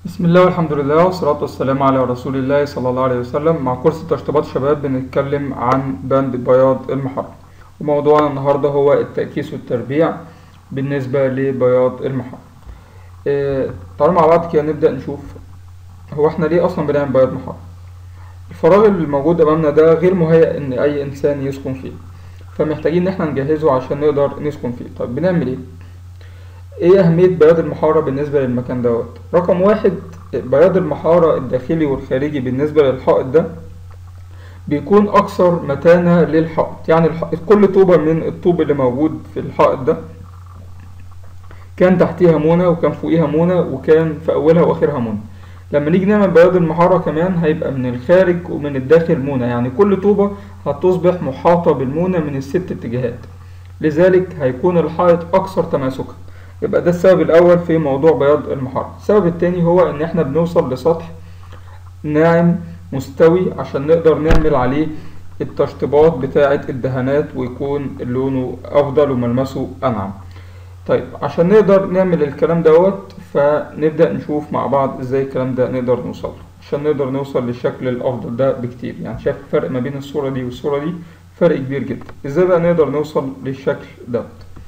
بسم الله والحمد لله والصلاة والسلام على رسول الله صلى الله عليه وسلم. مع كورس تشطيبات شباب بنتكلم عن بند بياض المحرة، وموضوعنا النهاردة هو التأكيس والتربيع بالنسبة لبياض المحرة. تعالوا مع بعض كده نبدأ نشوف هو احنا ليه أصلا بنعمل بياض محرة. الفراغ اللي موجود أمامنا ده غير مهيأ إن أي إنسان يسكن فيه، فمحتاجين إن احنا نجهزه عشان نقدر نسكن فيه. طيب بنعمل ايه؟ ايه اهمية بياض المحارة بالنسبة للمكان دوت؟ رقم واحد، بياض المحارة الداخلي والخارجي بالنسبة للحائط ده بيكون اكثر متانة للحائط. يعني كل طوبة من الطوب اللي موجود في الحائط ده كان تحتيها مونة وكان فوقيها مونة وكان في اولها واخرها مونة. لما نيجي نعمل بياض المحارة كمان هيبقى من الخارج ومن الداخل مونة، يعني كل طوبة هتصبح محاطة بالمونة من الست اتجاهات، لذلك هيكون الحائط اكثر تماسكا. يبقى ده السبب الأول في موضوع بياض المحارة. السبب التاني هو إن إحنا بنوصل لسطح ناعم مستوي عشان نقدر نعمل عليه التشطيبات بتاعة الدهانات ويكون لونه أفضل وملمسه أنعم. طيب عشان نقدر نعمل الكلام دوت فنبدأ نشوف مع بعض إزاي الكلام ده نقدر نوصل عشان نقدر نوصل للشكل الأفضل ده بكتير. يعني شايف الفرق ما بين الصورة دي والصورة دي فرق كبير جدا. إزاي بقى نقدر نوصل للشكل دوت؟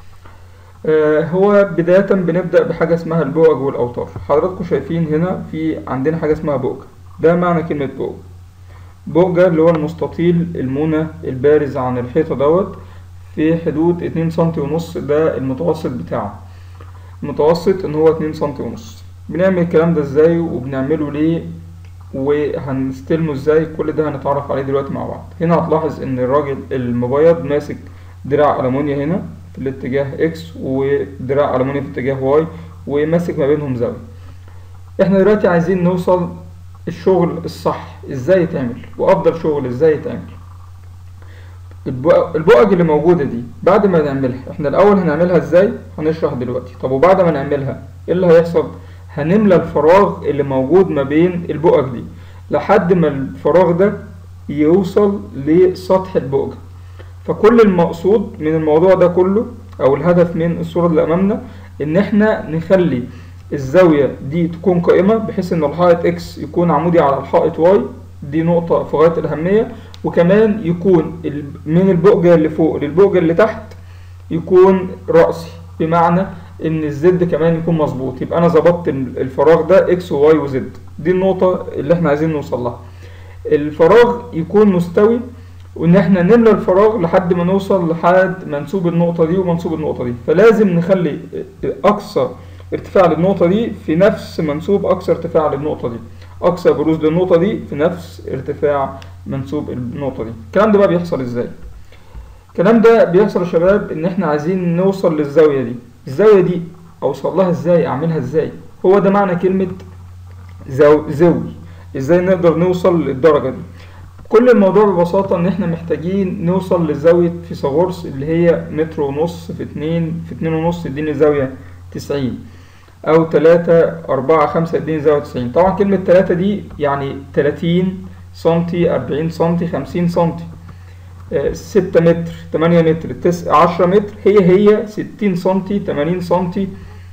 هو بداية بنبدأ بحاجة اسمها البؤج والأوتار. حضراتكم شايفين هنا في عندنا حاجة اسمها بؤجة. ده معنى كلمة بؤجة. بؤجة اللي هو المستطيل المونة البارز عن الحيطة دوت في حدود 2 سنتي ونص، ده المتوسط بتاعه. المتوسط ان هو 2 سنتي ونص. بنعمل الكلام ده ازاي وبنعمله ليه وهنستلمه ازاي؟ كل ده هنتعرف عليه دلوقتي مع بعض. هنا هتلاحظ ان الراجل المبيض ماسك دراع ألمونيا هنا في الاتجاه اكس ودراع ألمونيا في الاتجاه واي وماسك ما بينهم زاوية. احنا دلوقتي عايزين نوصل الشغل الصح ازاي يتعمل وافضل شغل ازاي يتعمل. البؤج اللي موجودة دي بعد ما نعملها احنا الاول هنعملها ازاي هنشرح دلوقتي. طب وبعد ما نعملها ايه اللي هيحصل؟ هنملى الفراغ اللي موجود ما بين البؤج دي لحد ما الفراغ ده يوصل لسطح البؤجة. فكل المقصود من الموضوع ده كله او الهدف من الصورة اللي امامنا ان احنا نخلي الزاوية دي تكون قائمة بحيث ان الحائط اكس يكون عمودي على الحائط واي. دي نقطة في غاية الاهمية. وكمان يكون من البؤجة اللي فوق للبؤجة اللي تحت يكون رأسي، بمعنى ان الزد كمان يكون مظبوط. يبقى انا ظبطت الفراغ ده اكس وواي وزد. دي النقطة اللي احنا عايزين نوصل لها. الفراغ يكون مستوي وان احنا نملى الفراغ لحد ما نوصل لحد منسوب النقطة دي ومنسوب النقطة دي. فلازم نخلي اقصى ارتفاع للنقطة دي في نفس منسوب اقصى ارتفاع للنقطة دي، اقصى بروز للنقطة دي في نفس ارتفاع منسوب النقطة دي. الكلام ده بقى بيحصل ازاي؟ الكلام ده بيحصل يا شباب ان احنا عايزين نوصل للزاوية دي. الزاوية دي اوصل لها ازاي؟ اعملها ازاي؟ هو ده معنى كلمة زوي. ازاي نقدر نوصل للدرجة دي؟ كل الموضوع ببساطة ان احنا محتاجين نوصل لزاوية فيثاغورس اللي هي متر ونص في اتنين ونص يديني زاوية 90، او 3 4 5 يديني زاوية 90. طبعا كلمة 3 دي يعني 30 سنتي 40 سنتي 50 سنتي 6 متر 8 متر 10 متر هي 60 سنتي 80 سنتي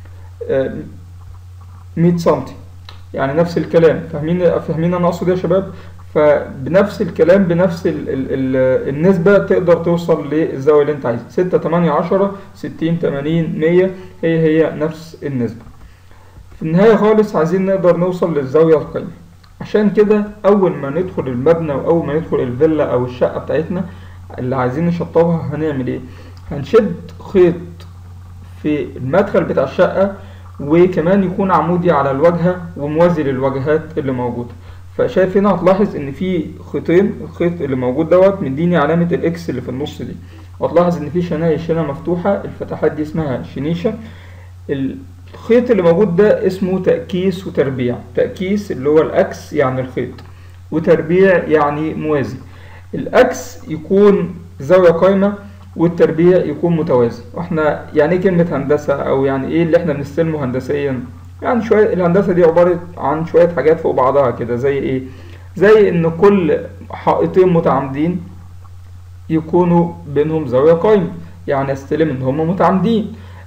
100 سنتي. يعني نفس الكلام. فاهمين انا اقصد ايه يا شباب؟ فبنفس الكلام بنفس النسبة تقدر توصل للزاوية اللي انت عايزها. 6 8 10 60 80 100 هي نفس النسبة. في النهاية خالص عايزين نقدر نوصل للزاوية القايمة. عشان كده أول ما ندخل المبنى وأول ما ندخل الفيلا أو الشقة بتاعتنا اللي عايزين نشطبها هنعمل ايه؟ هنشد خيط في المدخل بتاع الشقة وكمان يكون عمودي على الواجهة وموازي للواجهات اللي موجودة. فشايف هنا هتلاحظ ان في خيطين، الخيط اللي موجود دوت مديني علامة الاكس اللي في النص دي، وهتلاحظ ان في شنايش هنا مفتوحة. الفتحات دي اسمها شنيشة. الخيط اللي موجود ده اسمه تأكيس وتربيع. تأكيس اللي هو الاكس يعني الخيط، وتربيع يعني موازي. الاكس يكون زاوية قايمة والتربيع يكون متوازي. واحنا يعني ايه كلمة هندسة او يعني ايه اللي احنا بنستلمه هندسيا؟ يعني شوية الهندسة دي عبارة عن شوية حاجات فوق بعضها كده. زي ايه؟ زي ان كل حائطين متعامدين يكونوا بينهم زاوية قايمة، يعني استلم ان هما متعامدين.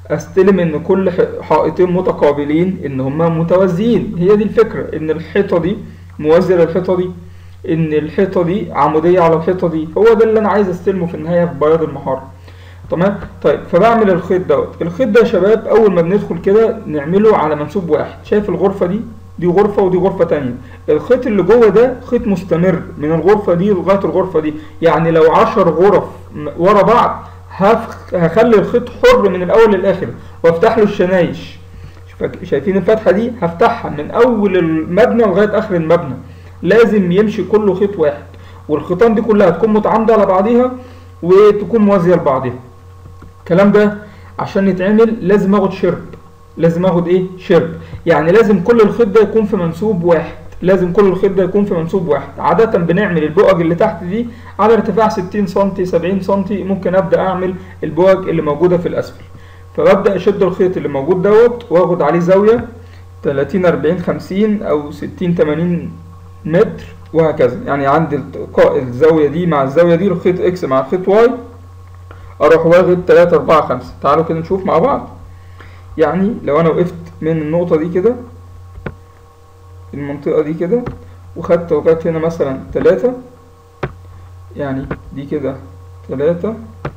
استلم ان كل حائطين متقابلين ان هما متوازيين. هي دي الفكرة، ان الحيطة دي موازية للحيطة دي، ان الحيطة دي عمودية على الحيطة دي. هو ده اللي انا عايز استلمه في النهاية في بياض المحارة. تمام. طيب فبعمل الخيط دوت. الخيط ده يا شباب اول ما بندخل كده نعمله على منسوب واحد. شايف الغرفة دي؟ دي غرفة ودي غرفة تانية. الخيط اللي جوه ده خيط مستمر من الغرفة دي لغاية الغرفة دي. يعني لو 10 غرف ورا بعض هخلي الخيط حر من الاول للاخر وافتح له الشنايش. شايفين الفتحة دي؟ هفتحها من اول المبنى لغاية اخر المبنى. لازم يمشي كله خيط واحد، والخيطان دي كلها تكون متعامدة على بعضيها وتكون موازية لبعضها. الكلام ده عشان يتعمل لازم اخد شرب. لازم اخد ايه؟ شرب. يعني لازم كل الخيط ده يكون في منسوب واحد. لازم كل الخيط ده يكون في منسوب واحد. عادة بنعمل البؤج اللي تحت دي على ارتفاع 60 سم 70 سم. ممكن ابدا اعمل البؤج اللي موجودة في الاسفل. فببدا اشد الخيط اللي موجود دوت واخد عليه زاوية 30 40 50 او 60 80 متر وهكذا. يعني عندي التقاء الزاوية دي مع الزاوية دي، الخيط اكس مع الخيط واي، اروح واخد 3 4 5. تعالوا كده نشوف مع بعض. يعني لو انا وقفت من النقطة دي كده، المنطقة دي كده، وخدت وجهت هنا مثلا 3، يعني دي كده 3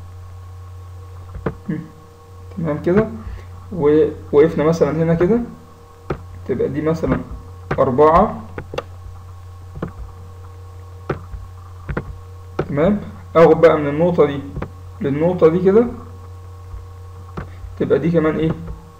تمام كده، ووقفنا مثلا هنا كده تبقى دي مثلا 4 تمام. اخد بقى من النقطة دي للنقطة دي كده تبقى دي كمان ايه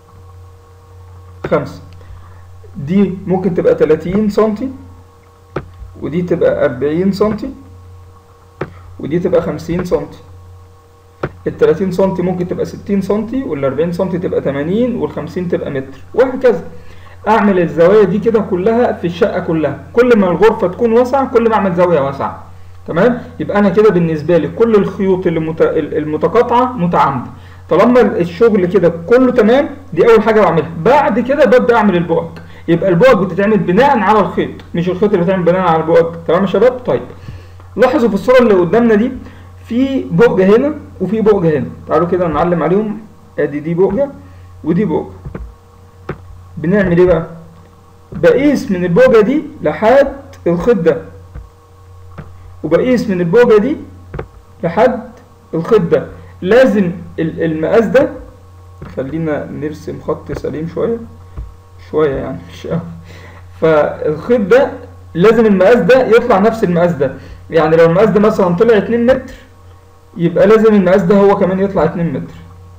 5. دي ممكن تبقى 30 سنتي، ودي تبقى 40 سنتي، ودي تبقى 50 سنتي. ال 30 سنتي ممكن تبقى 60 سنتي، وال 40 سنتي تبقى 80، وال 50 تبقى متر، وهكذا. اعمل الزوايا دي كده كلها في الشقة كلها. كل ما الغرفة تكون واسعة كل ما اعمل زاوية واسعة. تمام. يبقى انا كده بالنسبة لي كل الخيوط اللي المتقاطعة متعامدة. طالما الشغل كده كله تمام، دي اول حاجة بعملها. بعد كده ببدأ اعمل البؤج. يبقى البؤج بتتعمل بناء على الخيط، مش الخيط اللي بتعمل بناء على البؤج. تمام يا شباب؟ طيب لاحظوا في الصورة اللي قدامنا دي في بؤجة هنا وفي بؤجة هنا. تعالوا كده نعلم عليهم. ادي دي بؤجة ودي بؤجة. بنعمل ايه بقى؟ بقيس من البؤجة دي لحد الخيط ده، وبقيس من البؤجة دي لحد الخيط ده. لازم المقاس ده، خلينا نرسم خط سليم شوية يعني مش قوي. فالخيط ده لازم المقاس ده يطلع نفس المقاس ده. يعني لو المقاس ده مثلا طلع 2 متر، يبقى لازم المقاس ده هو كمان يطلع 2 متر.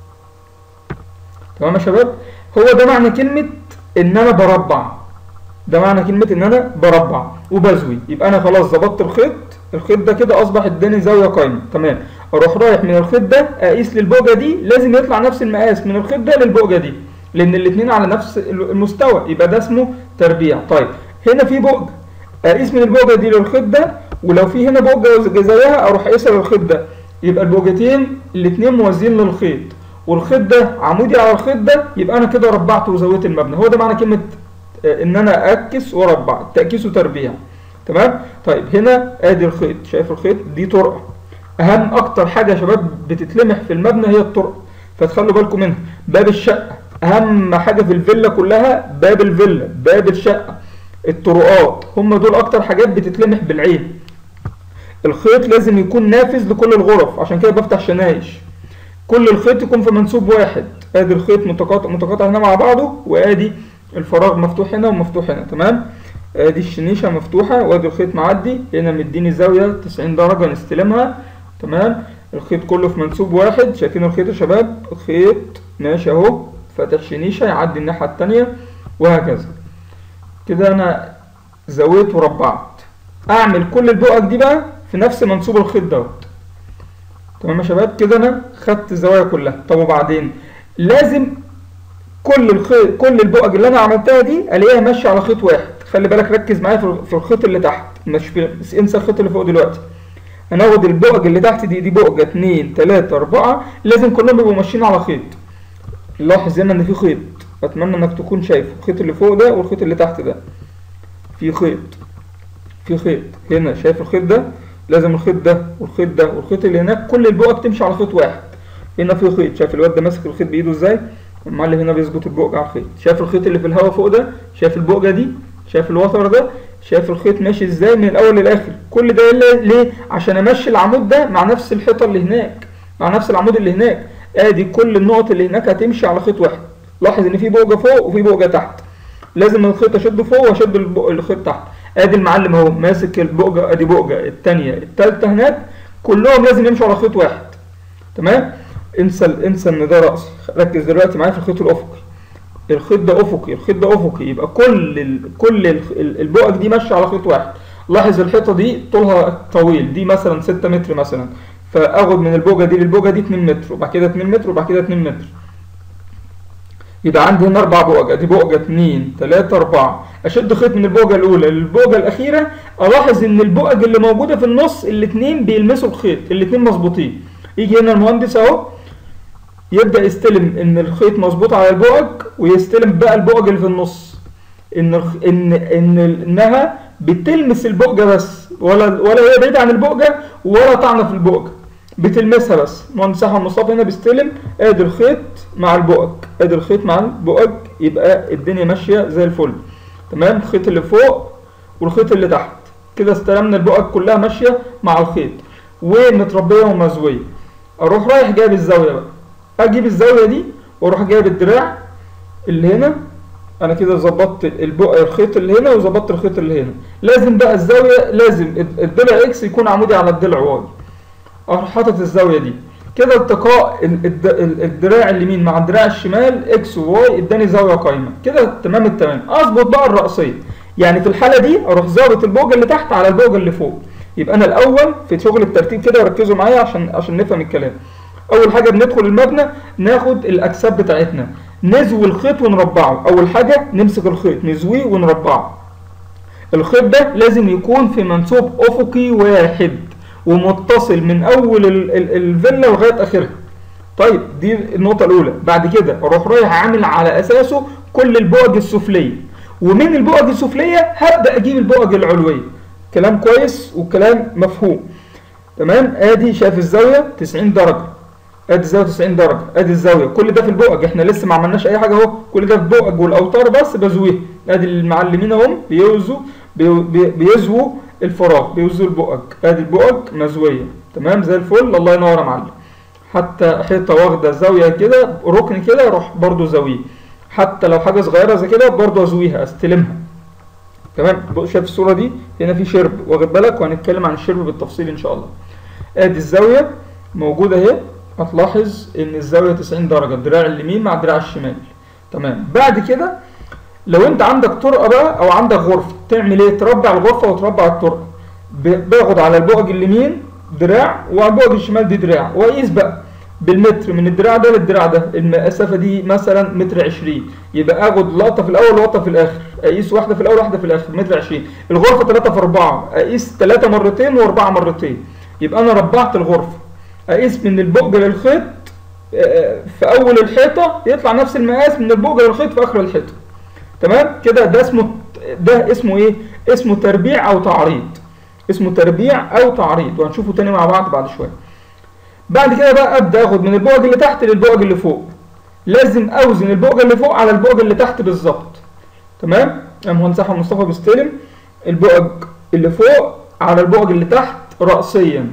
تمام يا شباب؟ هو ده معنى كلمة ان انا بربع. ده معنى كلمة ان انا بربع وبزوي. يبقى انا خلاص ظبطت الخيط ده كده اصبح اداني زاوية قايمة. تمام. اروح رايح من الخيط ده اقيس للبؤجة دي، لازم يطلع نفس المقاس من الخيط ده للبؤجة دي، لان الاتنين على نفس المستوى. يبقى ده اسمه تربيع. طيب هنا في بؤجة، اقيس من البؤجة دي للخيط ده، ولو في هنا بؤجة زيها اروح اقيسها للخيط ده. يبقى البؤجتين الاتنين موازيين للخيط، والخيط ده عمودي على الخيط ده. يبقى انا كده ربعت وزودت المبنى. هو ده معنى كلمة ان انا اكس واربع، تأكيس وتربيع. تمام. طيب هنا ادي الخيط، شايف الخيط؟ دي طرقة. اهم اكتر حاجة يا شباب بتتلمح في المبنى هي الطرق، فتخلوا بالكم منها. باب الشقة اهم حاجة في الفيلا كلها، باب الفيلا، باب الشقة، الطرقات، هم دول اكتر حاجات بتتلمح بالعين. الخيط لازم يكون نافذ لكل الغرف، عشان كده بفتح شنايش. كل الخيط يكون في منسوب واحد. ادي الخيط متقاطع هنا مع بعضه، وادي الفراغ مفتوح هنا ومفتوح هنا. تمام. ادي الشنيشة مفتوحة، وادي الخيط معدي هنا مديني زاوية 90 درجة نستلمها. تمام. الخيط كله في منسوب واحد. شايفين الخيط يا شباب؟ الخيط ماشي اهو، فاتح شنيشة يعدي الناحية التانية، وهكذا. كده انا زودت وربعت. اعمل كل البؤج دي بقى في نفس منسوب الخيط دوت. تمام يا شباب؟ كده انا خدت الزوايا كلها. طب وبعدين لازم كل البؤج اللي انا عملتها دي الاقيها ماشيه على خيط واحد. خلي بالك، ركز معايا في الخيط اللي تحت، مش انسى الخيط اللي فوق دلوقتي. هناخد البؤج اللي تحت دي بؤجه 2 3 4، لازم كلهم يبقوا ماشيين على خيط. لاحظ هنا ان في خيط، اتمنى انك تكون شايف الخيط اللي فوق ده والخيط اللي تحت ده. في خيط هنا، شايف الخيط ده؟ لازم الخيط ده والخيط ده والخيط اللي هناك كل البؤج تمشي على خيط واحد. هنا في خيط، شايف الواد ده ماسك الخيط بايده ازاي؟ المعلم هنا بيظبط البؤجة على الخيط. شايف الخيط اللي في الهواء فوق ده؟ شايف البؤجة دي؟ شايف الوتر ده؟ شايف الخيط ماشي ازاي من الاول للاخر؟ كل ده ليه؟ عشان امشي العمود ده مع نفس الحيطه اللي هناك، مع نفس العمود اللي هناك. ادي كل النقط اللي هناك هتمشي على خيط واحد. لاحظ ان في بؤجة فوق وفي بؤجة تحت، لازم الخيط اشده فوق واشد الخيط تحت. ادي المعلم اهو ماسك البؤجة، ادي بؤجة الثانيه الثالثه هناك، كلهم لازم يمشوا على خيط واحد. تمام؟ انسى ان ده رأسي، ركز دلوقتي معايا في الخيط الافقي. الخيط ده افقي، الخيط ده افقي، يبقى كل البؤج دي ماشيه على خيط واحد. لاحظ الحيطه دي طولها طويل، دي مثلا 6 متر مثلا، فاخد من البؤجه دي للبؤجه دي 2 متر، وبعد كده 2 متر، وبعد كده 2 متر. يبقى عندي هنا 4 بؤج، ادي بؤجه 2 3 4. اشد خيط من البؤجه الاولى للبؤجه الاخيره، الاحظ ان البؤج اللي موجوده في النص الاثنين بيلمسوا الخيط، الاثنين مظبوطين. يجي هنا المهندس اهو يبدأ يستلم ان الخيط مظبوط على البؤج، ويستلم بقى البؤج اللي في النص، انها بتلمس البؤجة بس، ولا هي بعيدة عن البؤجة ولا طعنة في البؤجة، بتلمسها بس. المهندس احمد مصطفى هنا بيستلم ادي الخيط مع البؤج، ادي الخيط مع البؤج، يبقى الدنيا ماشية زي الفل. تمام؟ الخيط اللي فوق والخيط اللي تحت، كده استلمنا البؤج كلها ماشية مع الخيط ومتربية ومزوية. اروح رايح جايب الزاوية بقى، اجيب الزاويه دي واروح جايب الدراع اللي هنا. انا كده ظبطت الخيط اللي هنا وظبطت الخيط اللي هنا. لازم بقى الزاويه، لازم الضلع اكس يكون عمودي على الضلع واي. اروح حاطط الزاويه دي كده، التقاء الدراع اليمين مع الدراع الشمال اكس وواي اداني زاويه قايمه كده. تمام التمام. اظبط بقى الرأسيه، يعني في الحاله دي اروح ظابط البؤجه اللي تحت على البؤجه اللي فوق. يبقى انا الاول في شغل الترتيب كده، وركزوا معايا عشان نفهم الكلام. اول حاجه بندخل المبنى ناخد الاجساب بتاعتنا، نزوي الخيط ونربعه. اول حاجه نمسك الخيط نزويه ونربعه. الخيط ده لازم يكون في منسوب افقي واحد ومتصل من اول الفيلا لغايه اخرها. طيب دي النقطه الاولى. بعد كده اروح رايح عامل على اساسه كل البؤج السفليه، ومن البؤج السفليه هبدا اجيب البؤج العلويه. كلام كويس وكلام مفهوم. تمام؟ ادي شايف الزاويه 90 درجه، ادي الزاويه 90 درجه، ادي الزاويه، كل ده في البؤج، احنا لسه ما عملناش اي حاجه اهو، كل ده في البؤج والاوتار بس بزويها. ادي المعلمين اهم بيزووا الفراغ، بيوزوا البؤج، ادي البؤج مزويه. تمام زي الفل، الله ينور يا معلم. حتى حيطه واخده زاويه كده، ركن كده، اروح برده زاويه. حتى لو حاجه صغيره زي كده برده ازويها، استلمها. تمام؟ شايف الصوره دي؟ هنا في شرب، واخد بالك؟ وهنتكلم عن الشرب بالتفصيل ان شاء الله. ادي الزاويه موجوده اهي، هتلاحظ ان الزاويه 90 درجه، الدراع اليمين مع الدراع الشمال. تمام؟ بعد كده لو انت عندك طرقه بقى او عندك غرفه، تعمل ايه؟ تربع الغرفه وتربع الطرقه. باخد على البؤج اليمين دراع وعلى البؤج الشمال دي دراع، واقيس بقى بالمتر من الدراع ده للدراع ده، المسافه دي مثلا متر 20. يبقى اخد لقطه في الاول ولقطه في الاخر، اقيس واحده في الاول واحده في الاخر، متر 20. الغرفه 3 في 4، اقيس 3 مرتين و4 مرتين. يبقى انا ربعت الغرفه. اقيس من البؤجه للخيط في اول الحيطه يطلع نفس المقاس من البؤجه للخيط في اخر الحيطه. تمام كده؟ ده اسمه ايه؟ اسمه تربيع او تعريض. اسمه تربيع او تعريض، وهنشوفه تاني مع بعض بعد شويه. بعد كده بقى ابدا اخد من البؤج اللي تحت للبؤج اللي فوق. لازم اوزن البؤجه اللي فوق على البؤجه اللي تحت بالظبط. تمام؟ المهندس احمد مصطفى بيستلم البؤج اللي فوق على البؤج اللي تحت رأسيا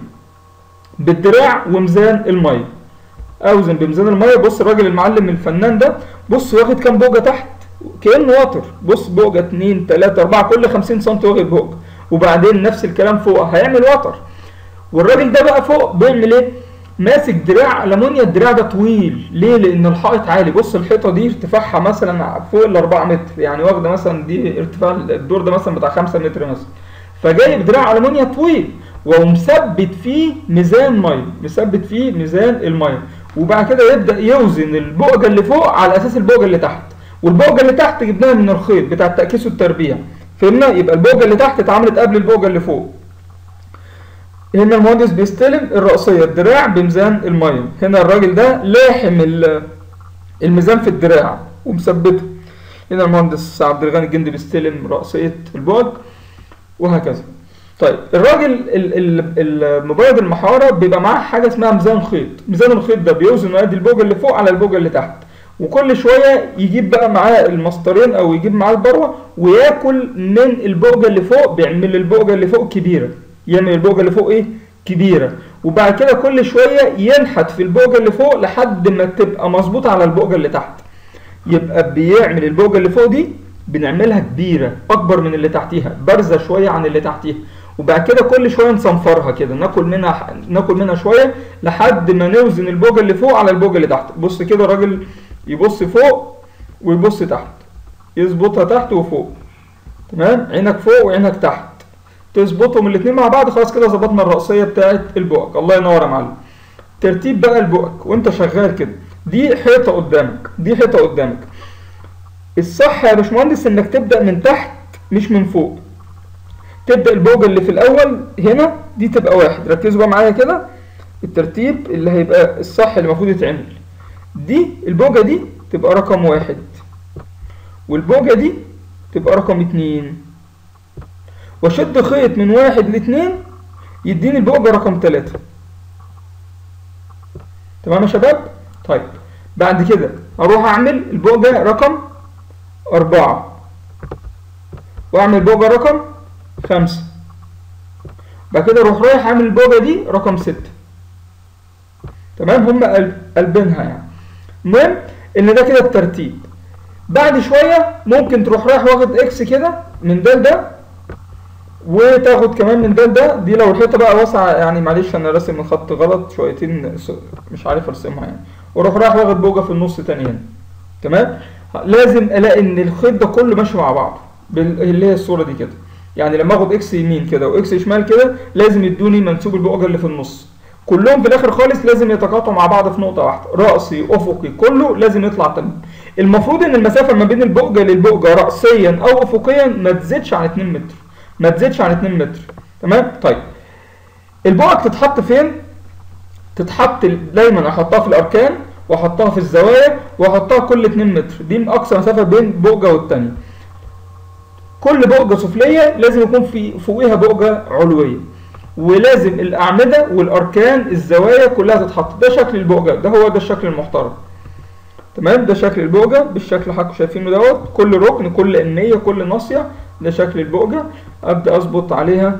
بالدراع وميزان الميه. اوزن بميزان الميه. بص الراجل المعلم الفنان ده، بص واخد كام بؤجه تحت كأنه وتر. بص بؤجه 2 3 4 كل 50 سم واخد بؤجه، وبعدين نفس الكلام فوق هيعمل وتر. والراجل ده بقى فوق بيعمل ايه؟ ماسك دراع ألمونيا. الدراع ده طويل ليه؟ لان الحائط عالي. بص الحيطه دي ارتفاعها مثلا فوق ال 4 متر، يعني واخده مثلا دي ارتفاع الدور ده مثلا بتاع 5 متر مثلا. فجايب دراع ألمونيا طويل ومثبت فيه ميزان ميه، مثبت فيه ميزان الميه. وبعد كده يبدا يوزن البؤجه اللي فوق على اساس البؤجه اللي تحت. والبؤجه اللي تحت جبناها من الخيط بتاع التأكيس والتربيع. فهمنا؟ يبقى البؤجه اللي تحت اتعملت قبل البؤجه اللي فوق. هنا المهندس بيستلم الرأسية الدراع بميزان الميه. هنا الراجل ده لاحم الميزان في الدراع ومثبته. هنا المهندس عبد الغني الجندي بيستلم رأسية البؤج، وهكذا. طيب الراجل المبيض المحاره بيبقى معاه حاجه اسمها ميزان خيط. ميزان الخيط ده بيوزن ويدي البوجه اللي فوق على البوجه اللي تحت، وكل شويه يجيب بقى معاه المسطرين او يجيب معاه البروه وياكل من البوجه اللي فوق، بيعمل البوجه اللي فوق كبيره، يعمل البوجه اللي فوق ايه كبيره، وبعد كده كل شويه ينحت في البوجه اللي فوق لحد ما تبقى مظبوطه على البوجه اللي تحت. يبقى بيعمل البوجه اللي فوق دي بنعملها كبيره اكبر من اللي تحتيها، بارزه شويه عن اللي تحتيها، وبعد كده كل شويه نصنفرها كده، ناكل منها شويه لحد ما نوزن البوجه اللي فوق على البوجه اللي تحت. بص كده الراجل يبص فوق ويبص تحت، يظبطها تحت وفوق، تمام؟ عينك فوق وعينك تحت، تظبطهم الاثنين مع بعض، خلاص كده ظبطنا الرأسيه بتاعه البؤك. الله ينور يا معلم. ترتيب بقى البؤك وانت شغال كده، دي حيطه قدامك، دي حيطه قدامك. الصح يا باشمهندس انك تبدا من تحت مش من فوق. تبدا البوجه اللي في الاول هنا دي تبقى واحد، ركزوا بقى معايا كده الترتيب اللي هيبقى الصح اللي المفروض يتعمل. دي البوجه دي تبقى رقم واحد، والبوجه دي تبقى رقم اتنين، واشد خيط من واحد لاتنين يديني البوجه رقم تلاته. تمام يا شباب؟ طيب بعد كده هروح اعمل البوجه رقم اربعه، واعمل بوجه رقم خمسه، بعد كده اروح رايح اعمل البوجه دي رقم سته. تمام؟ هم قلبينها يعني. المهم ان ده كده الترتيب. بعد شويه ممكن تروح رايح واخد اكس كده من ده لده، وتاخد كمان من ده لده. دي لو الحيطه بقى واسعه يعني، معلش انا راسم الخط غلط شويتين مش عارف ارسمها يعني، واروح رايح واخد بوجه في النص تاني هنا. تمام؟ لازم الاقي ان الخيط ده كله ماشي مع بعض اللي هي الصوره دي كده. يعني لما اخد اكس يمين كده واكس شمال كده لازم يدوني منسوب البوجه اللي في النص، كلهم في الاخر خالص لازم يتقاطعوا مع بعض في نقطه واحده، راسي افقي كله لازم يطلع تمام. المفروض ان المسافه ما بين البوجه للبوجه راسيا او افقيا ما تزيدش عن 2 متر، ما تزيدش عن 2 متر. تمام؟ طيب البوجه تتحط فين؟ تتحط دايما احطها في الاركان، واحطها في الزوايا، واحطها كل 2 متر. دي اقصى مسافه بين بوجه والثانيه. كل بوجه سفليه لازم يكون في فوقها بوجه علويه، ولازم الاعمده والاركان الزوايا كلها تتحط. ده شكل البوجه، ده هو ده الشكل المحترم. تمام؟ ده شكل البوجه بالشكل اللي حضراتكم شايفينه دوت، كل ركن كل انيه كل ناصيه ده شكل البوجه. ابدا اظبط عليها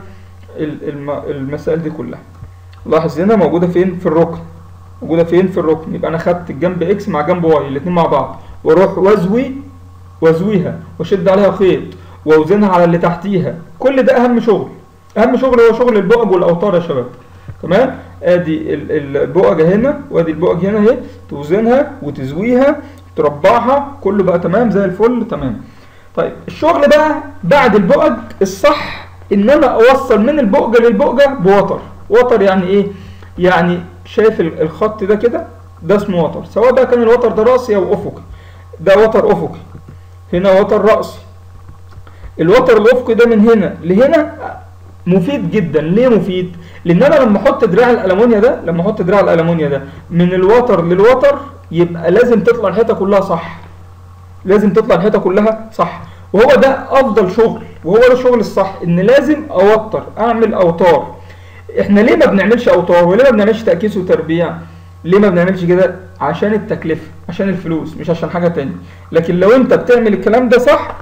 المسائل دي كلها. لاحظ هنا موجوده فين؟ في الركن. موجوده فين؟ في الركن. يبقى انا خدت الجنب اكس مع جنب واي الاثنين مع بعض، واروح وازويها واشد عليها خيط واوزنها على اللي تحتيها. كل ده اهم شغل. اهم شغل هو شغل البؤج والاوتار يا شباب. تمام؟ ادي البؤجه هنا وادي البؤج هنا اهي، توزنها وتزويها تربعها، كله بقى تمام زي الفل. تمام. طيب الشغل بقى بعد البؤج الصح ان انا اوصل من البؤجه للبؤجه بوتر. وتر يعني ايه؟ يعني شايف الخط ده كده، ده اسمه وتر، سواء بقى كان الوتر ده راسي او افقي. ده وتر افقي، هنا وتر راسي. الوتر الافقي ده من هنا لهنا مفيد جدا. ليه مفيد؟ لان انا لما احط دراع الالومنيا ده من الوتر للوتر يبقى لازم تطلع الحيطه كلها صح، لازم تطلع الحيطه كلها صح. وهو ده افضل شغل، وهو ده الشغل الصح، ان لازم اوتر، اعمل اوتار. احنا ليه ما بنعملش اوتار وليه ما بنعملش تأكيس وتربيع؟ ليه ما بنعملش كده؟ عشان التكلفه، عشان الفلوس، مش عشان حاجه تانية. لكن لو انت بتعمل الكلام ده صح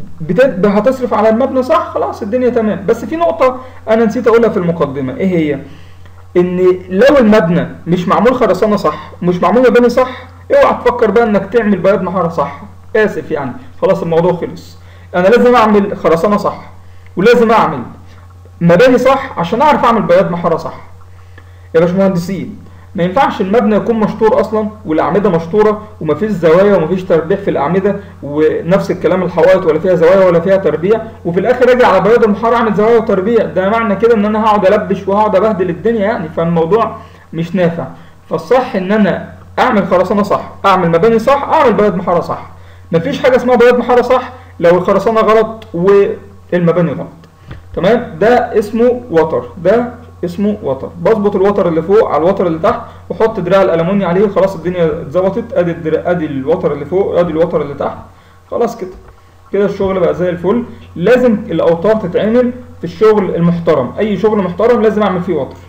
هتصرف على المبنى صح، خلاص الدنيا تمام. بس في نقطه انا نسيت اقولها في المقدمه، ايه هي؟ ان لو المبنى مش معمول خرسانه صح ومش معمول مباني صح، اوعى تفكر بقى انك تعمل بياض محاره صح. اسف يعني، خلاص الموضوع خلص. انا لازم اعمل خرسانه صح ولازم اعمل مباني صح عشان اعرف اعمل بياض محاره صح. يا باشمهندسين ما ينفعش المبنى يكون مشطور اصلا والاعمده مشطوره ومفيش زوايا ومفيش تربيع في الاعمده، ونفس الكلام الحوائط ولا فيها زوايا ولا فيها تربيع، وفي الاخر اجي على بياض المحاره اعمل زوايا وتربيع. ده معنى كده ان انا هقعد البش وهقعد ابهدل الدنيا يعني، فالموضوع مش نافع. فالصح ان انا اعمل خرسانه صح، اعمل مباني صح، اعمل بياض محاره صح. مفيش حاجه اسمها بياض محاره صح لو الخرسانه غلط والمباني غلط. تمام؟ ده اسمه وتر، ده اسمه وتر. بظبط الوتر اللي فوق على الوتر اللي تحت واحط دراع الالومنيا عليه، خلاص الدنيا اتظبطت. ادي الوتر اللي فوق ادي الوتر اللي تحت، خلاص كده كده الشغل بقى زي الفل. لازم الاوتار تتعمل في الشغل المحترم، اي شغل محترم لازم اعمل فيه وتر.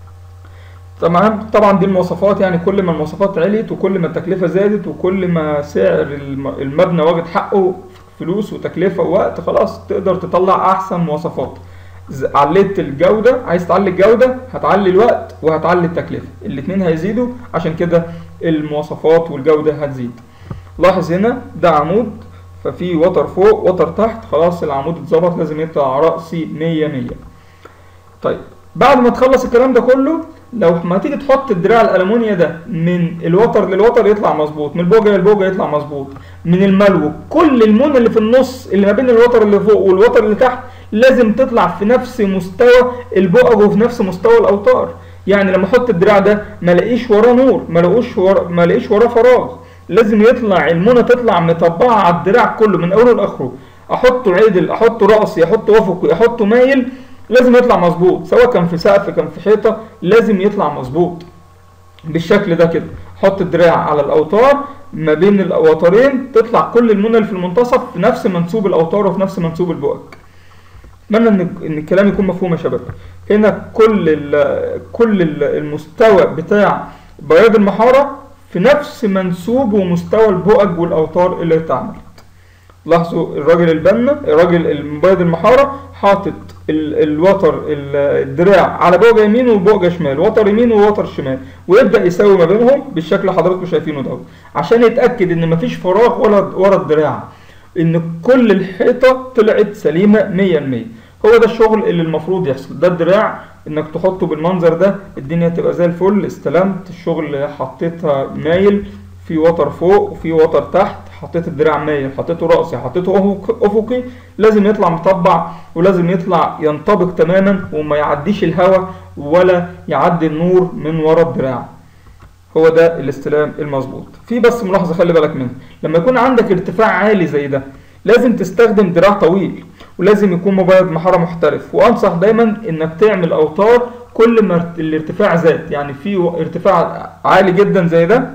تمام. طبعا دي المواصفات، يعني كل ما المواصفات عليت وكل ما التكلفه زادت وكل ما سعر المبنى واخد حقه فلوس وتكلفه ووقت، خلاص تقدر تطلع احسن مواصفات. عليت الجوده، عايز تعلي الجوده هتعلي الوقت وهتعلي التكلفه، الاثنين هيزيدوا، عشان كده المواصفات والجوده هتزيد. لاحظ هنا ده عمود، ففي وتر فوق وتر تحت، خلاص العمود اتظبط، لازم يطلع رأسي 100. طيب بعد ما تخلص الكلام ده كله، لو ما تيجي تحط الدراع الألمونيا ده من الوتر للوتر يطلع مظبوط، من البوجة للبوجة يطلع مظبوط، من الملو كل المونة اللي في النص اللي ما بين الوتر اللي فوق والوتر اللي تحت لازم تطلع في نفس مستوى البؤج وفي نفس مستوى الأوتار. يعني لما احط الدراع ده ما الاقيش وراه نور، ما الاقيش وراه فراغ، لازم يطلع المونة تطلع مطبعة على الدراع كله من أوله لآخره. أحطه عدل، أحطه رأسي، أحطه أفقي، أحطه مايل، لازم يطلع مظبوط، سواء كان في سقف كان في حيطة لازم يطلع مظبوط بالشكل ده كده. حط الدراع على الأوتار، ما بين الأوتارين تطلع كل المونة اللي في المنتصف في نفس منسوب الأوتار وفي نفس منسوب البؤج. أتمنى إن الكلام يكون مفهوم يا شباب. هنا كل المستوى بتاع بياض المحارة في نفس منسوب ومستوى البؤج والأوتار اللي اتعملت. لاحظوا الراجل المبيض المحارة حاطط الوتر الدراع على بوجه يمين وبوجه شمال، وتر يمين ووتر شمال، ويبدأ يساوي ما بينهم بالشكل اللي حضراتكم شايفينه ده، عشان يتأكد ان مفيش فراغ ورا الدراع، ان كل الحيطة طلعت سليمة 100%. هو ده الشغل اللي المفروض يحصل. ده الدراع انك تحطه بالمنظر ده الدنيا تبقى زي الفل. استلمت الشغل، حطيتها مايل، في وتر فوق وفي وتر تحت، حطيت الدراع مايل، حطيته رأسي، حطيته أفقي، لازم يطلع مطبع ولازم يطلع ينطبق تماما وما يعديش الهواء ولا يعدي النور من ورا الدراع. هو ده الاستلام المظبوط. في بس ملاحظة خلي بالك منها، لما يكون عندك ارتفاع عالي زي ده لازم تستخدم دراع طويل، ولازم يكون مبيض محارة محترف. وأنصح دايما إنك تعمل أوتار كل ما الارتفاع زاد، يعني في ارتفاع عالي جدا زي ده،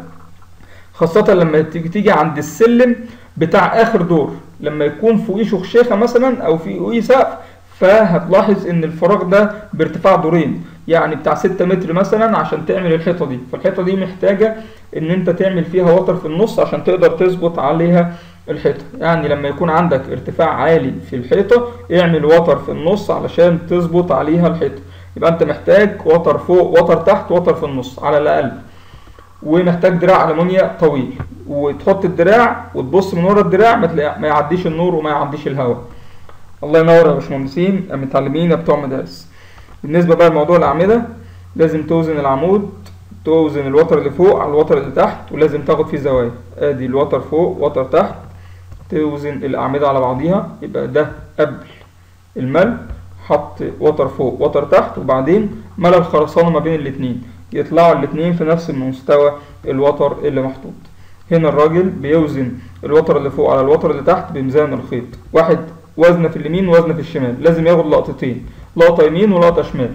خاصة لما تيجي عند السلم بتاع آخر دور، لما يكون فوقيه شخشيخة مثلا أو فوقيه سقف، فهتلاحظ إن الفراغ ده بارتفاع دورين، يعني بتاع 6 متر مثلا عشان تعمل الحيطة دي. فالحيطة دي محتاجة إن أنت تعمل فيها وتر في النص عشان تقدر تظبط عليها الحيطة. يعني لما يكون عندك ارتفاع عالي في الحيطة اعمل وتر في النص علشان تظبط عليها الحيطة. يبقى أنت محتاج وتر فوق، وتر تحت، وتر في النص على الأقل، ومحتاج دراع ألمونيا طويل، وتحط الدراع وتبص من ورا الدراع ما يعديش النور وما يعديش الهواء. الله ينور يا باشمهندسين متعلمين يا بتوع مدارس. بالنسبة بقى لموضوع الأعمدة، لازم توزن العمود، توزن الوتر اللي فوق على الوتر اللي تحت، ولازم تاخد فيه زوايا. ادي الوتر فوق وتر تحت، توزن الأعمدة على بعضيها. يبقى ده قبل المل، حط وتر فوق وتر تحت، وبعدين ملى الخرسانة ما بين الاتنين، يطلعوا الاتنين في نفس مستوى الوتر اللي محطوط. هنا الراجل بيوزن الوتر اللي فوق على الوتر اللي تحت بميزان الخيط، واحد وزن في اليمين ووزن في الشمال، لازم ياخد لقطتين، لقطة يمين ولقطة شمال.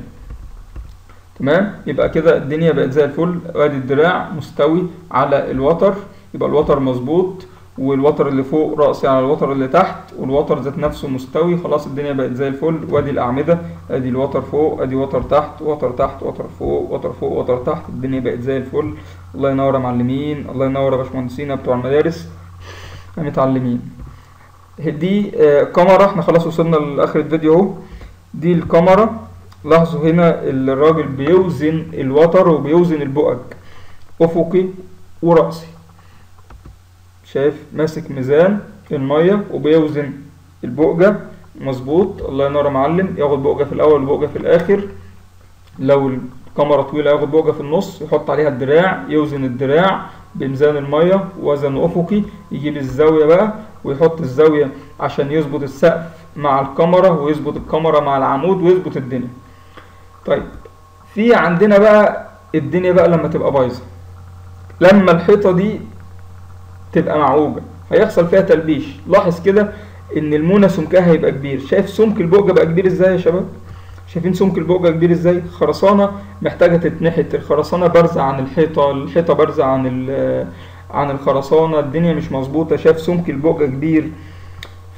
تمام. يبقى كده الدنيا بقت زي الفل. ادي الدراع مستوي على الوتر، يبقى الوتر مظبوط، والوتر اللي فوق رأسي على الوتر اللي تحت، والوتر ذات نفسه مستوي، خلاص الدنيا بقت زي الفل. وادي الأعمدة، ادي الوتر فوق، ادي وتر تحت، وتر تحت، وتر فوق، وتر فوق، وتر تحت، الدنيا بقت زي الفل. الله ينور يا معلمين، الله ينور يا باشمهندسين بتوع المدارس متعلمين. دي كاميرا، احنا خلاص وصلنا لاخر الفيديو اهو. دي الكاميرا. لاحظوا هنا الراجل بيوزن الوتر وبيوزن البؤج افقي ورأسي، شايف ماسك ميزان المية وبيوزن البؤجة مظبوط. الله ينور يا معلم. ياخد بؤجة في الاول وبؤجة في الاخر، لو الكاميرا طويلة ياخد بؤجة في النص، يحط عليها الدراع، يوزن الدراع بميزان المية وزن افقي، يجيب الزاوية بقى ويحط الزاوية عشان يظبط السقف مع الكاميرا ويظبط الكاميرا مع العمود ويظبط الدنيا. طيب في عندنا بقى الدنيا بقى لما تبقى بايظة، لما الحيطة دي تبقى معوجة هيحصل فيها تلبيش. لاحظ كده ان المونة سمكها هيبقى كبير. شايف سمك البؤجة بقى كبير ازاي يا شباب؟ شايفين سمك البؤجة كبير ازاي؟ الخرسانة محتاجة تتنحت، الخرسانة بارزة عن الحيطة، الحيطة بارزة عن الخرسانة، الدنيا مش مظبوطة. شايف سمك البؤجة كبير،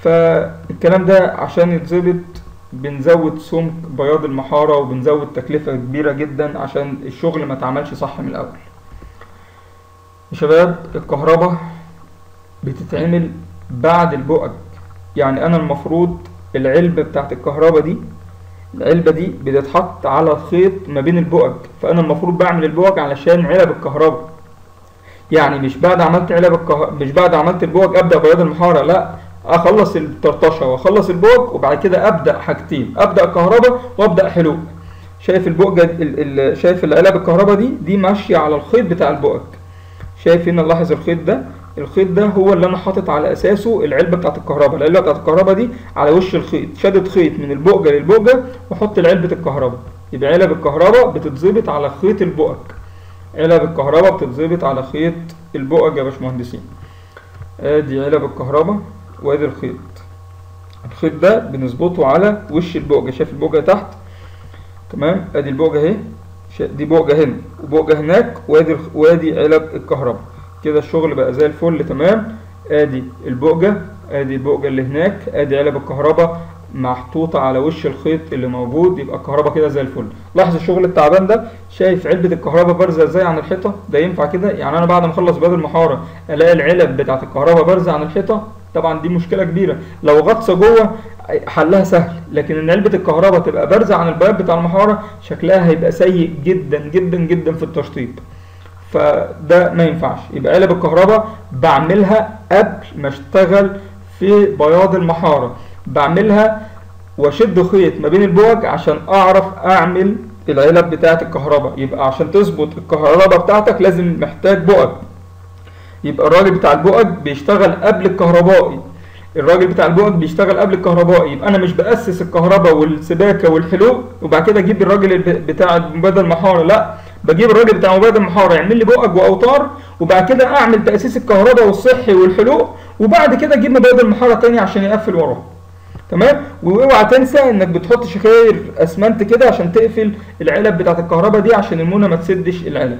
فالكلام ده عشان يتظبط بنزود سمك بياض المحارة وبنزود تكلفة كبيرة جدا عشان الشغل ما اتعملش صح من الأول. يا شباب الكهرباء بتتعمل بعد البؤج، يعني أنا المفروض العلبة بتاعت الكهرباء دي، العلبة دي بتتحط على الخيط ما بين البؤج، فأنا المفروض بعمل البؤج علشان علب الكهرباء، يعني مش بعد عملت مش بعد عملت البؤج أبدأ بياض المحارة، لا، اخلص الطرطشه واخلص البؤج وبعد كده ابدا حاجتين، ابدا كهرباء وابدا حلوق. شايف البؤجه شايف العلب الكهرباء دي ماشيه على الخيط بتاع البؤج. شايف هنا، لاحظ الخيط ده، الخيط ده هو اللي انا حاطط على اساسه العلبه بتاعت الكهرباء. العلبه بتاعت الكهرباء دي على وش الخيط، شدت خيط من البؤجه للبؤجه واحط علبه الكهرباء، يبقى علب الكهرباء بتتظبط على خيط البؤج. علب الكهرباء بتتظبط على خيط البؤج يا باشمهندسين. ادي علب الكهرباء وادي الخيط. الخيط ده بنظبطه على وش البؤجه، شايف البؤجه تحت، تمام، ادي البؤجه اهي، دي بؤجه هنا وبؤجه هناك، وادي علب الكهرباء. كده الشغل بقى زي الفل، تمام. ادي البؤجه اللي هناك، ادي علب الكهرباء محطوطه على وش الخيط اللي موجود، يبقى الكهرباء كده زي الفل. لاحظ الشغل التعبان ده، شايف علبه الكهرباء بارزه ازاي عن الحيطه؟ ده ينفع كده؟ يعني انا بعد ما اخلص بياض المحاره الاقي العلب بتاعت الكهرباء بارزه عن الحيطه؟ طبعا دي مشكله كبيره. لو غطسه جوه حلها سهل، لكن ان علبه الكهرباء تبقى بارزه عن البياض بتاع المحاره شكلها هيبقى سيء جدا جدا جدا في التشطيب، فده ما ينفعش. يبقى علب الكهرباء بعملها قبل ما اشتغل في بياض المحاره، بعملها واشد خيط ما بين البؤج عشان اعرف اعمل العلب بتاعه الكهرباء. يبقى عشان تظبط الكهرباء بتاعتك لازم محتاج بؤج، يبقى الراجل بتاع البؤج بيشتغل قبل الكهربائي، يبقى انا مش باسس الكهرباء والسباكه والحلول وبعد كده اجيب الراجل بتاع مبيض المحاره، لا، بجيب الراجل بتاع مبيض المحاره يعمل لي بؤج واوتار وبعد كده اعمل تاسيس الكهرباء والصحي والحلول وبعد كده اجيب مبيض المحاره تاني عشان يقفل وراه، تمام. واوعى تنسى انك بتحط شخير اسمنت كده عشان تقفل العلب بتاعت الكهرباء دي عشان المونه ما تسدش العلب.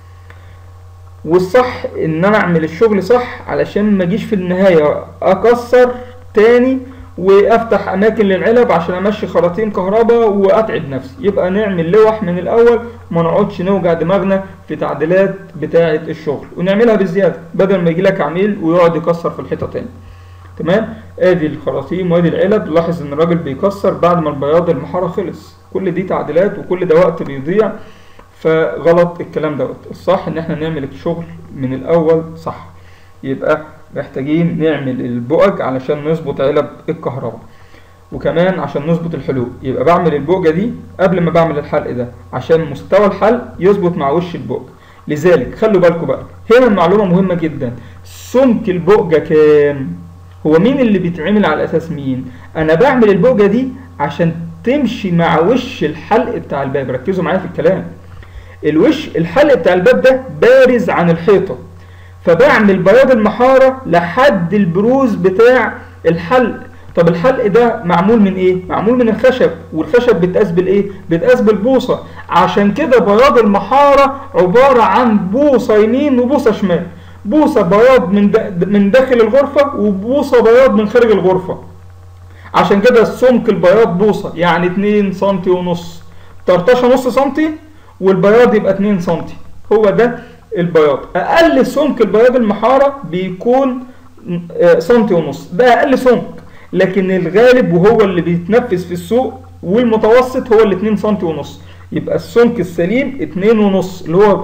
والصح ان انا اعمل الشغل صح علشان ما اجيش في النهايه اكسر تاني وافتح اماكن للعلب عشان امشي خراطيم كهرباء واتعب نفسي. يبقى نعمل لوح من الاول وما نقعدش نوجع دماغنا في تعديلات بتاعه الشغل، ونعملها بزياده بدل ما يجي لك عميل ويقعد يكسر في الحيطه تاني، تمام. ادي الخراطيم وادي العلب. لاحظ ان الراجل بيكسر بعد ما البياض المحاره خلص، كل دي تعديلات وكل ده وقت بيضيع، فغلط الكلام دوت. الصح ان احنا نعمل الشغل من الاول صح. يبقى محتاجين نعمل البؤج علشان نظبط علب الكهرباء وكمان عشان نظبط الحلول. يبقى بعمل البؤجه دي قبل ما بعمل الحلق ده عشان مستوى الحلق يظبط مع وش البؤج. لذلك خلوا بالكم بقى، هنا المعلومه مهمه جدا، سمك البؤجه كام؟ هو مين اللي بيتعمل على اساس مين؟ انا بعمل البؤجه دي عشان تمشي مع وش الحلق بتاع الباب. ركزوا معايا في الكلام، الحلق بتاع الباب ده بارز عن الحيطه، فبعمل بياض المحاره لحد البروز بتاع الحلق. طب الحلق ده معمول من ايه؟ معمول من الخشب، والخشب بيتقاس بالايه؟ بيتقاس بالبوصه. عشان كده بياض المحاره عباره عن بوصه يمين وبوصه شمال، بوصه بياض من داخل الغرفه وبوصه بياض من خارج الغرفه. عشان كده السمك البياض بوصه، يعني 2 سم ونص، طرطشه نص سنتي والبياض يبقى 2 سم. هو ده البياض. اقل سمك البياض المحاره بيكون سنتي ونص، ده اقل سمك، لكن الغالب وهو اللي بيتنفذ في السوق والمتوسط هو ال 2 سنتي ونص. يبقى السمك السليم 2 ونص اللي هو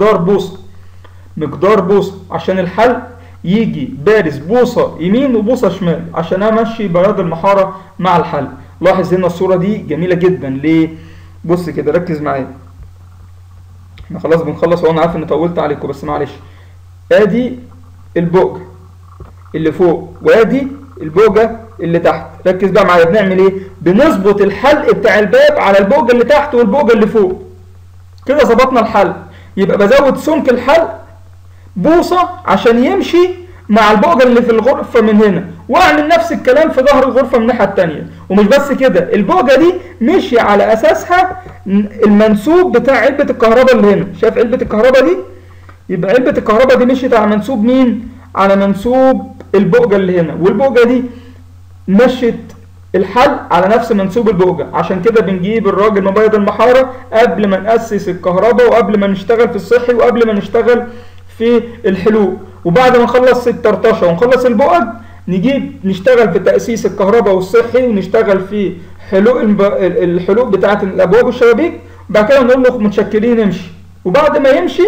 مقدار بوصه عشان الحلق يجي بارز بوصه يمين وبوصه شمال عشان امشي بياض المحاره مع الحلق. لاحظ هنا الصوره دي جميله جدا. ليه؟ بص كده، ركز معايا، احنا خلاص بنخلص وانا عارف اني طولت عليكم بس معلش. ادي البؤجه اللي فوق وادي البؤجه اللي تحت. ركز بقى معايا، بنعمل ايه؟ بنظبط الحلق بتاع الباب على البؤجه اللي تحت والبؤجه اللي فوق. كده ظبطنا الحلق. يبقى بزود سمك الحلق بوصه عشان يمشي مع البؤجه اللي في الغرفه من هنا، واعمل نفس الكلام في ظهر الغرفه من الناحيه الثانيه. ومش بس كده، البؤجه دي مشي على اساسها المنسوب بتاع علبه الكهرباء اللي هنا. شايف علبه الكهرباء دي؟ يبقى علبه الكهرباء دي مشيت على منسوب مين؟ على منسوب البؤجه اللي هنا. والبؤجه دي مشت الحل على نفس منسوب البؤجة. عشان كده بنجيب الراجل مبيض المحارة قبل ما نأسس الكهرباء، وقبل ما نشتغل في الصحي، وقبل ما نشتغل في الحلوق. وبعد ما نخلص الطرطشة ونخلص البؤج نجيب نشتغل في تأسيس الكهرباء والصحي، ونشتغل في الحلوق بتاعة الأبواب والشبابيك. بعد كده نقول له متشكرين امشي. وبعد ما يمشي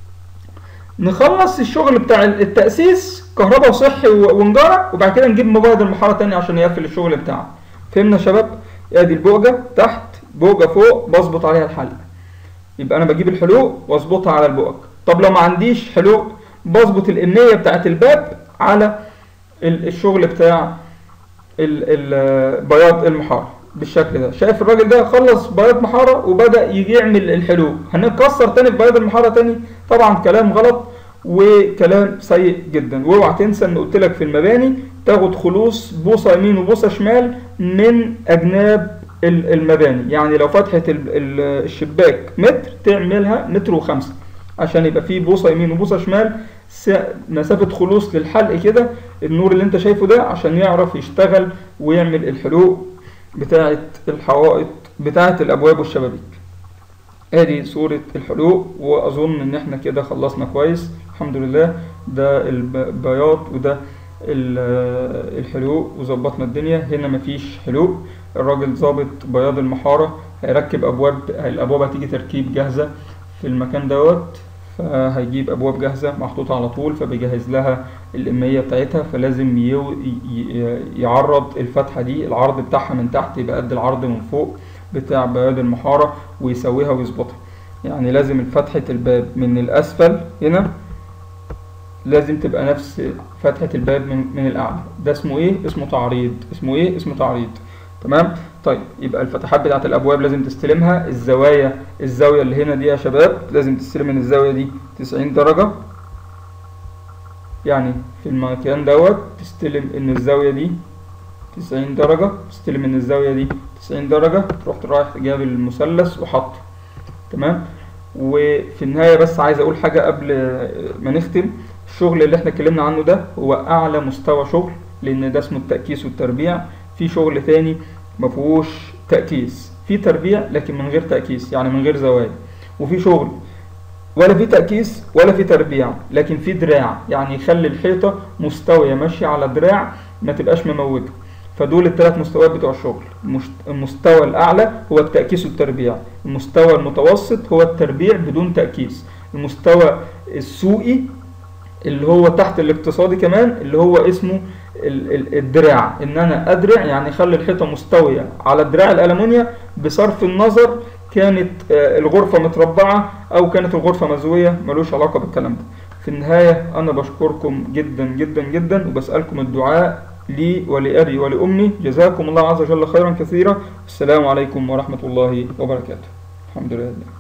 نخلص الشغل بتاع التأسيس كهرباء وصحي ونجارة، وبعد كده نجيب مبيض المحارة تاني عشان يقفل الشغل بتاعه. فهمنا يا شباب؟ ادي البؤجة تحت، بؤجة فوق بظبط عليها الحلقة. يبقى انا بجيب الحلوق واظبطها على البؤج. طب لو ما عنديش حلوق بظبط الإمنية بتاعت الباب على الشغل بتاع بياض المحارة بالشكل ده. شايف الراجل ده خلص بياض محارة وبدأ يجي يعمل الحلوق. هنكسر تاني في بياض المحارة تاني؟ طبعا كلام غلط وكلام سيء جدا. واوعى تنسى ان قلت لك في المباني تاخد خلوص بوصة يمين وبوصة شمال من اجناب المباني. يعني لو فتحة الشباك متر تعملها متر وخمسة عشان يبقى فيه بوصة يمين وبوصة شمال، مسافة خلوص للحلق كده. النور اللي انت شايفه ده عشان يعرف يشتغل ويعمل الحلوق بتاعة الحوائط بتاعة الابواب والشبابيك. ادي صورة الحلوق، واظن ان احنا كده خلصنا كويس الحمد لله. ده البياض وده الحلوق وظبطنا الدنيا. هنا مفيش حلوق، الراجل ظابط بياض المحارة هيركب ابواب. الابواب هتيجي تركيب جاهزة في المكان دوت، فهيجيب ابواب جاهزة محطوطة على طول، فبيجهز لها الامية بتاعتها. فلازم يعرض الفتحة دي، العرض بتاعها من تحت يبقى قد العرض من فوق بتاع بياض المحارة، ويسويها ويظبطها. يعني لازم فتحة الباب من الأسفل هنا لازم تبقى نفس فتحة الباب من الأعلى. ده اسمه إيه؟ اسمه تعريض. اسمه إيه؟ اسمه تعريض. تمام؟ طيب يبقى الفتحات بتاعت الأبواب لازم تستلمها. الزاوية اللي هنا دي يا شباب لازم تستلم من الزاوية دي 90 درجة. يعني في المكان دوت تستلم إن الزاوية دي 90 درجة، تستلم من الزاوية دي 90 درجة، تروح رايح جايب المثلث وحطه. تمام. وفي النهاية بس عايز اقول حاجة قبل ما نختم. الشغل اللي احنا اتكلمنا عنه ده هو اعلى مستوى شغل، لان ده اسمه التأكيس والتربيع. في شغل تاني مفهوش تأكيس، في تربيع لكن من غير تأكيس، يعني من غير زوايا. وفي شغل ولا في تأكيس ولا في تربيع لكن في دراع، يعني يخلي الحيطة مستوية ماشية على دراع ما تبقاش مموجة. فدول الثلاث مستويات بتوع الشغل. المستوى الأعلى هو التأكيس والتربيع، المستوى المتوسط هو التربيع بدون تأكيس، المستوى السوقي اللي هو تحت الاقتصادي كمان اللي هو اسمه الدراع. ان انا ادرع يعني اخلي الحيطة مستوية على الدراع الألمونيا بصرف النظر كانت الغرفة متربعة او كانت الغرفة مزوية، ملوش علاقة بالكلام ده. في النهاية انا بشكركم جدا جدا جدا، وبسألكم الدعاء لي ولأبي ولأمي. جزاكم الله عز وجل خيرا كثيرا. السلام عليكم ورحمة الله وبركاته. الحمد لله.